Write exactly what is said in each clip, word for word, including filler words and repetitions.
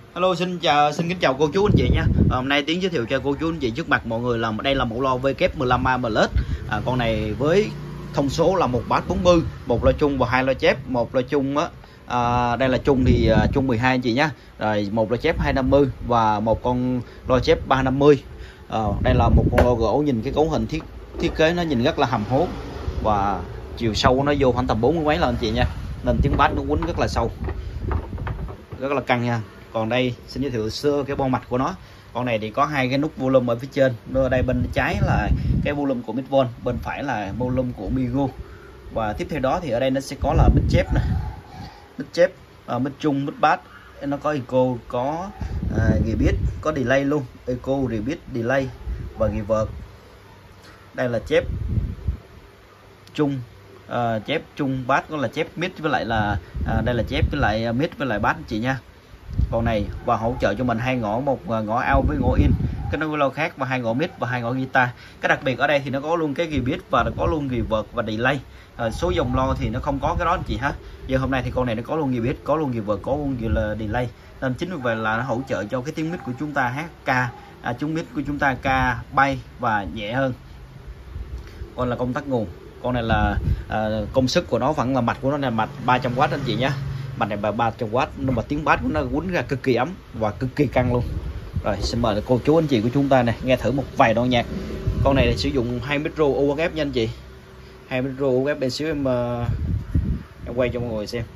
Hello, xin chào, xin kính chào cô chú anh chị nha. À, hôm nay Tiến giới thiệu cho cô chú anh chị trước mặt mọi người là đây là mẫu loa V K mười lăm A Plus. À, con này với thông số là một bass bốn mươi, một loa chung và hai loa chép. Một loa chung á, à, đây là chung thì à, chung mười hai anh chị nhá. Rồi một loa chép hai năm mươi và một con loa chép ba năm mươi. À, đây là một con loa gỗ, nhìn cái cấu hình thiết thiết kế nó nhìn rất là hầm hố và chiều sâu nó vô khoảng tầm bốn mươi mấy lần anh chị nha. Nên tiếng bass nó quýnh rất là sâu, rất là căng nha. Còn đây xin giới thiệu sơ cái bo mạch của nó. Con này thì có hai cái nút volume ở phía trên. Ở đây bên trái là cái volume của mic von, bên phải là volume của Migo. Và tiếp theo đó thì ở đây nó sẽ có là mic chép nè, mic chép, uh, mic chung, mic bass. Nó có echo, có uh, repeat, có delay luôn, echo, repeat, delay và reverb. Đây là chép chung, uh, chép chung bass, có là chép mid với lại là uh, đây là chép với lại mid với lại bass chị nha. Con này và hỗ trợ cho mình hai ngõ, một ngõ out với ngõ in, cái nó loa khác, và hai ngõ mid và hai ngõ guitar. Cái đặc biệt ở đây thì nó có luôn cái repeat và nó có luôn reverb và delay. À, số dòng loa thì nó không có cái đó anh chị ha. Giờ hôm nay thì con này nó có luôn repeat, có luôn reverb, có luôn là delay, nên chính vì vậy là nó hỗ trợ cho cái tiếng mid của chúng ta hát ca, à, chúng mid của chúng ta ca bay và nhẹ hơn. Còn là công tắc nguồn, con này là à, công suất của nó vẫn là mạch của nó là mạch ba trăm oát anh chị nhé. Mạch này ba trăm oát, nhưng mà tiếng bass của nó quýnh ra cực kỳ ấm và cực kỳ căng luôn. Rồi xin mời cô chú anh chị của chúng ta này nghe thử một vài đoạn nhạc. Con này thì sử dụng hai micro u ép ép nha anh chị, hai micro u ép ép. Bên xíu em uh, em quay cho mọi người xem.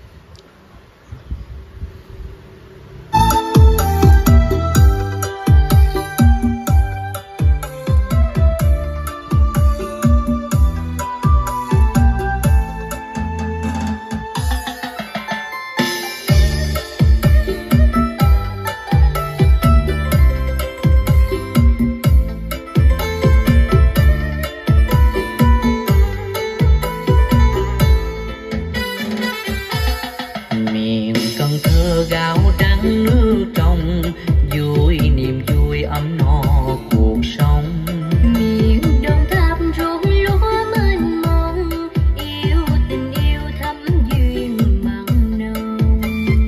Gạo trắng nước trong vui, niềm vui ấm no cuộc sống. Miền Đồng Tháp ruộng lúa mênh mông, yêu tình yêu thắm duyên mặn nồng.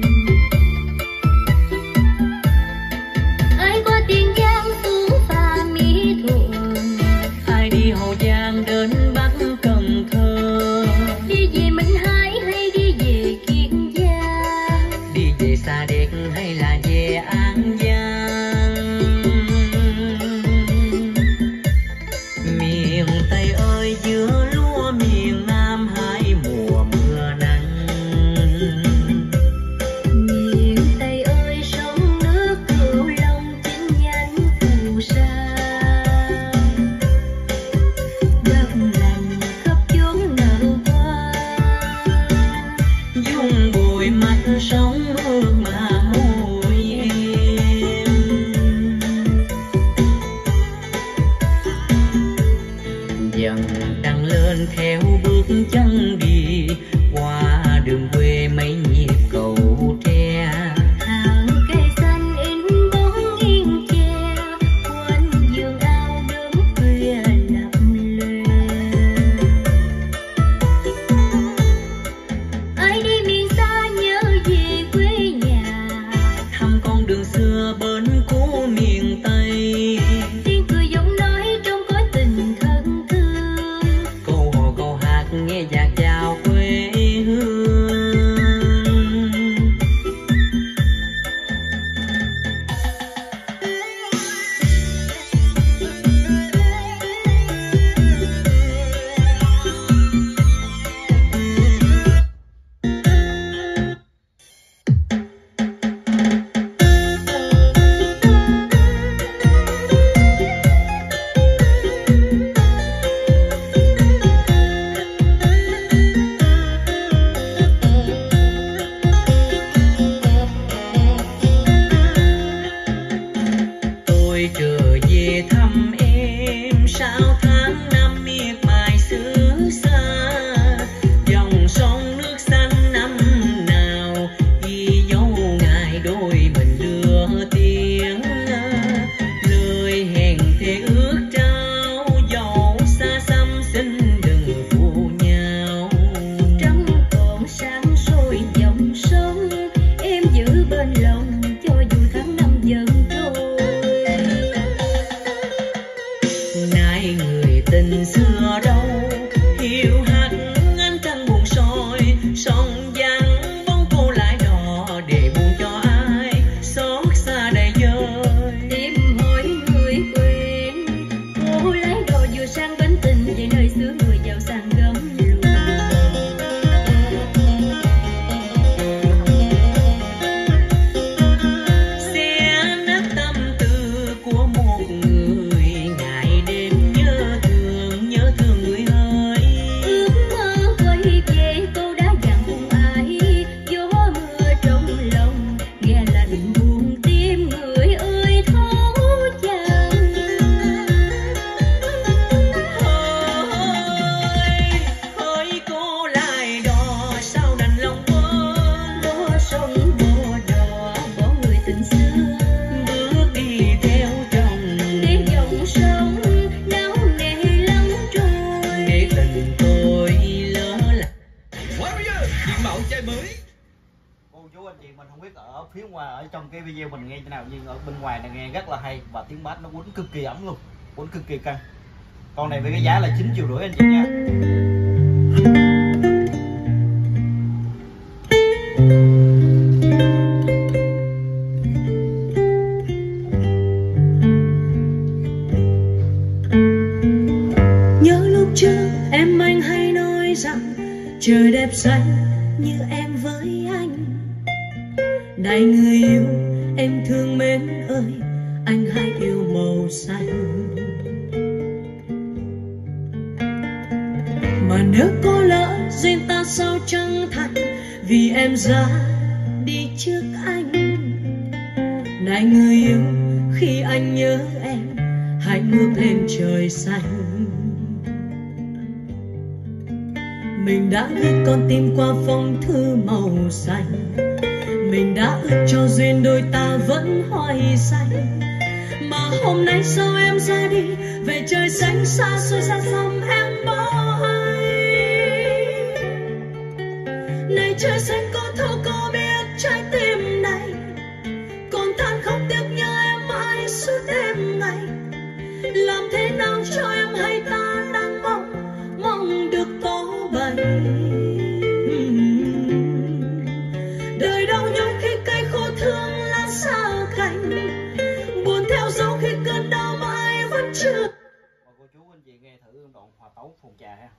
Ai qua Tiền Giang xuống pha Mỹ Thuận, ai đi Hậu Giang đến Bắc Cần Thơ, đi về Minh Hải hay đi về Kiên Giang, đi về Sa Đéc hay là về An Giang. Miền Tây ơi giữa lúa miền Nam hai mùa mưa nắng. miền Tây ơi sông nước Cửu Long chính nhánh phù sa, đất lành khắp chốn nở hoa, Dung bụi mặt sóng mưa mà mùi. tình xưa. Bước đi theo chồng Để dòng sông náo nề lắng trôi, để tình tôi lỡ làng. Warrior diện mạo trai mới. Cô chú anh chị mình không biết ở phía ngoài, ở trong cái video mình nghe thế nào, nhưng ở bên ngoài này nghe rất là hay và tiếng bass nó quýnh cực kỳ ấm luôn, quýnh cực kỳ căng. Con này với cái giá là chín triệu rưỡi anh chị nha. Nhớ lúc trước em anh hay nói rằng trời đẹp xanh như em với anh. Này người yêu em thương mến ơi, anh hãy yêu màu xanh. Mà nếu có lỡ duyên ta sao chẳng thành, vì em ra đi trước anh. Này người yêu khi anh nhớ em, hãy ngước lên trời xanh. Mình đã gửi con tim qua phong thư màu xanh, mình đã ước cho duyên đôi ta vẫn hoài xanh. Mà hôm nay sao em ra đi, về trời xanh xa xôi xa xăm em bỏ anh. Này trời xanh có thấu có biết trái tim này, còn than khóc tiếc nhớ em mãi suốt đêm ngày. Làm thế nào cho em hay ta đang mong, mong được có bầy. Đời đau nhói khi cây khô thương lá xa cành, buồn theo dấu khi cơn đau mãi vẫn chưa. Mời cô chú anh chị nghe thử đoạn hòa tấu Phùng Trà ha.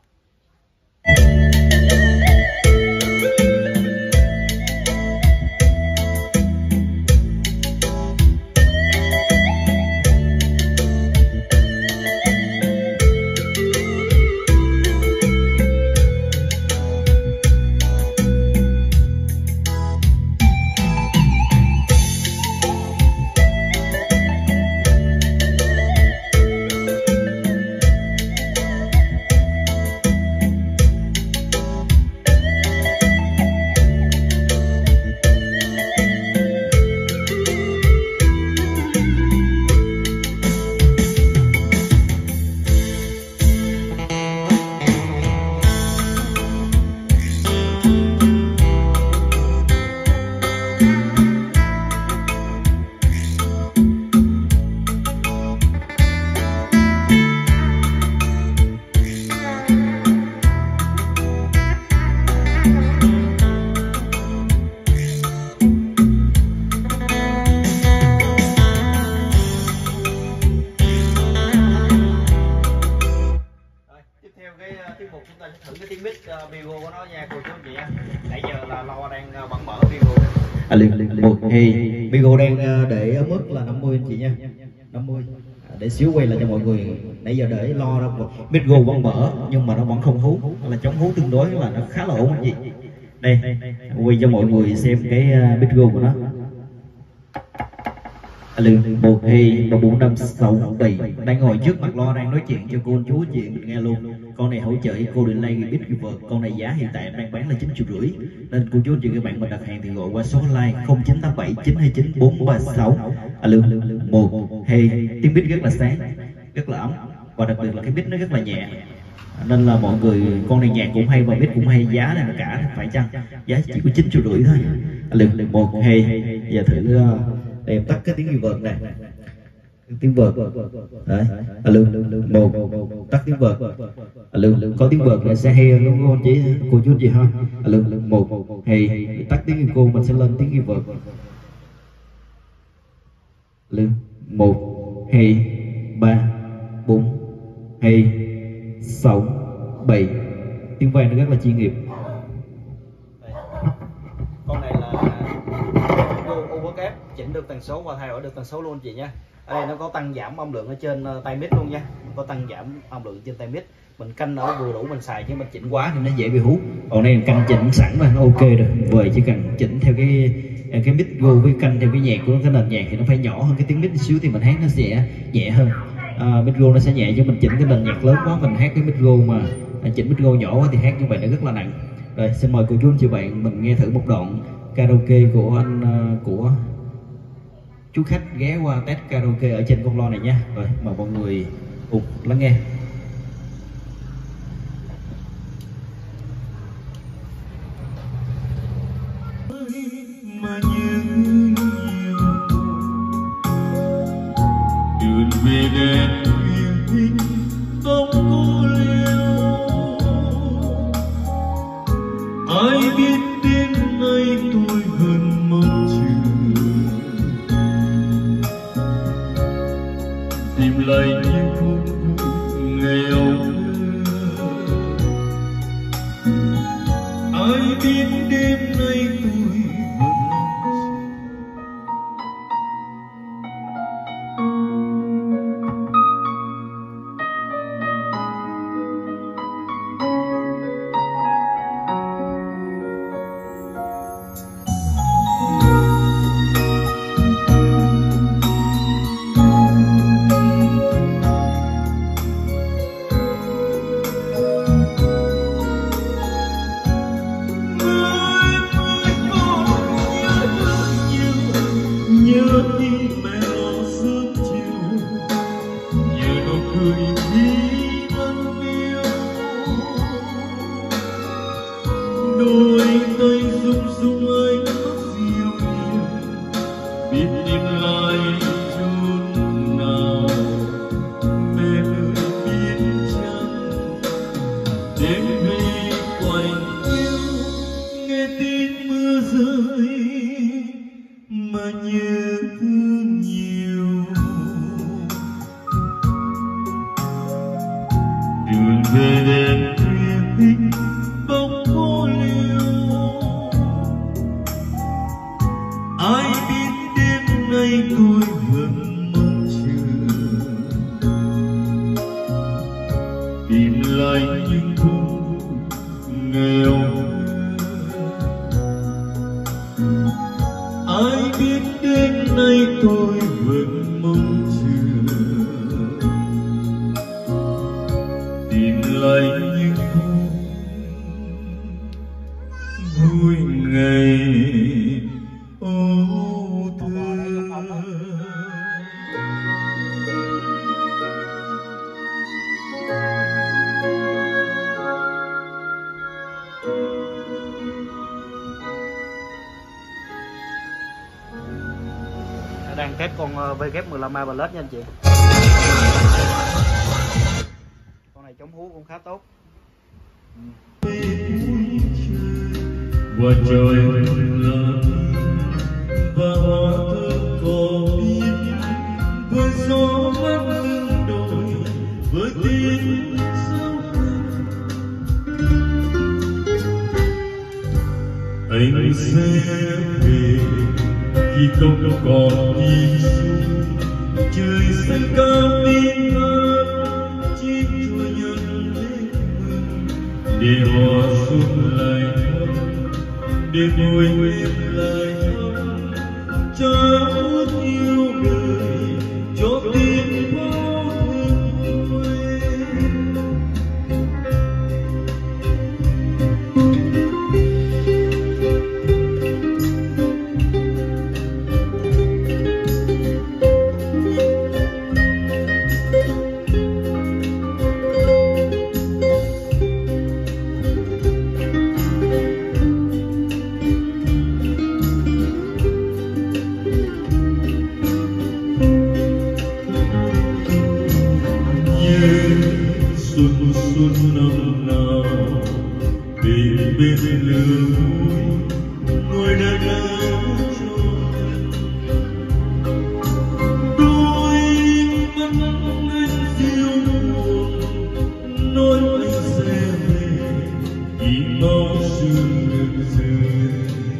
Một thì Bigo đang để ở mức là năm mươi anh chị nha, năm mươi. Để xíu quay lại cho mọi người. Nãy giờ để lo ra một Bigo vẫn mở nhưng mà nó vẫn không hú, là chống hú tương đối là nó khá là ổn anh chị. Đây quay cho mọi người xem cái Bigo của nó. Lượng một thì và bốn năm sáu bảy đang ngồi trước mặt lo đang nói chuyện cho cô chú anh chị mình nghe luôn. Con này hỗ trợ cô delay bit vượt, con này giá hiện tại đang bán là chín triệu rưỡi, nên cô chú anh chị các bạn mình đặt hàng thì gọi qua số hotline không chín tám bảy chín hai chín bốn ba sáu. Lượng một thì tiếng bit rất là sáng, rất là ấm và đặc biệt là cái bit nó rất là nhẹ, nên là mọi người con này nhạc cũng hay và bit cũng hay. Giá này là cả phải chăng giá chỉ có chín triệu rưỡi thôi. Lượng một thì giờ thử để em tắt cái tiếng vợt này, tiếng vợt đấy. À, lượng một tắt tiếng vợt, à, lượng có tiếng vợt là sẽ hay đúng không chị cô chú chị ha. À, lượng một thì tắt tiếng cô mình sẽ lên tiếng vợt. Lượng một hai ba bốn hai sáu bảy, tiếng vang nó rất là chuyên nghiệp. Con này là overcap, chỉnh được tần số và thay đổi được tần số luôn chị nha. Ở đây nó có tăng giảm âm lượng ở trên tay mic luôn nha, có tăng giảm âm lượng trên tay mic. Mình canh ở vừa đủ mình xài chứ mình chỉnh quá thì nó dễ bị hú. Còn đây canh chỉnh sẵn mà nó ok rồi, về chỉ cần chỉnh theo cái cái mic go với canh theo cái nhạc của nó, cái nền nhạc thì nó phải nhỏ hơn cái tiếng mic xíu thì mình hát nó sẽ nhẹ hơn. À, mic go nó sẽ nhẹ chứ mình chỉnh cái nền nhạc lớn quá mình hát cái mic go mà chỉnh mic go nhỏ quá thì hát như vậy nó rất là nặng. Rồi xin mời cô chú anh chị bạn mình nghe thử một đoạn karaoke của anh của chúc khách ghé qua test karaoke ở trên con lo này nha. Rồi mời mọi người cùng lắng nghe. Mà những nhiều đường về đèn huyền hình tóc cô liêu, ai biết đến nay tôi vẫn mong chờ tìm lại những phút ngày âu ai biết đêm nay tôi đang test con vê kép mười lăm A Plus nha anh chị. Con này chống hú cũng khá tốt. Qua trời là và hoa thơm cỏ biên với gió mát lưng đồi với tiếng sâu anh sẽ về khi không còn nhìn xuống trời xanh cao tim ơi chim chúa nhân lên mừng để hoa xuân lại thơm để môi em lại thơm cho ước yêu đời cho tim vô thương quê. Xuân xuân năm nào bên bên lửa vui ngồi đã áo tròn đôi mắt anh diêu buồn nói anh sẽ về khi mau sương được rơi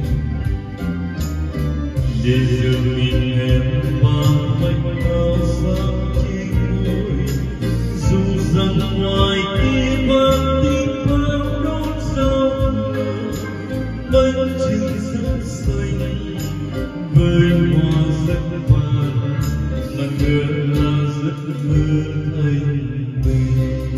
để giờ mình em vang vách áo sáng trên môi dù rằng ngoài kia mang tiếng vang đốt sao bánh trưng rất xanh với hoa rất vàng mà ngờ là rất mơ thanh bình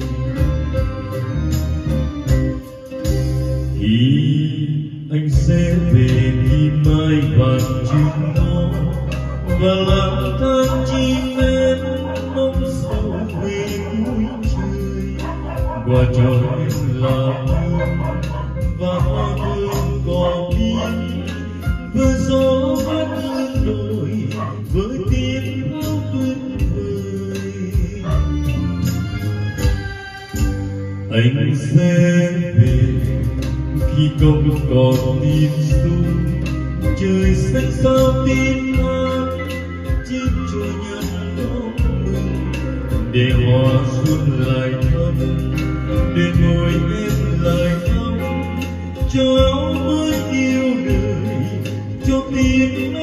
thì anh sẽ về khi mai vàng chim nó và lang thang chim én mong sầu về cuối trời. Qua cho em là hương và hoa thơm cỏ biên, với gió mát hương đồi, với tiếng hát tuyệt vời. Anh sẽ về khi không còn tim sung, trời xanh sao tim hát, chim trôi nhắn đón mừng, để hoa xuân lại thắm, để môi em lại ấm, cho áo mới yêu đời, cho tim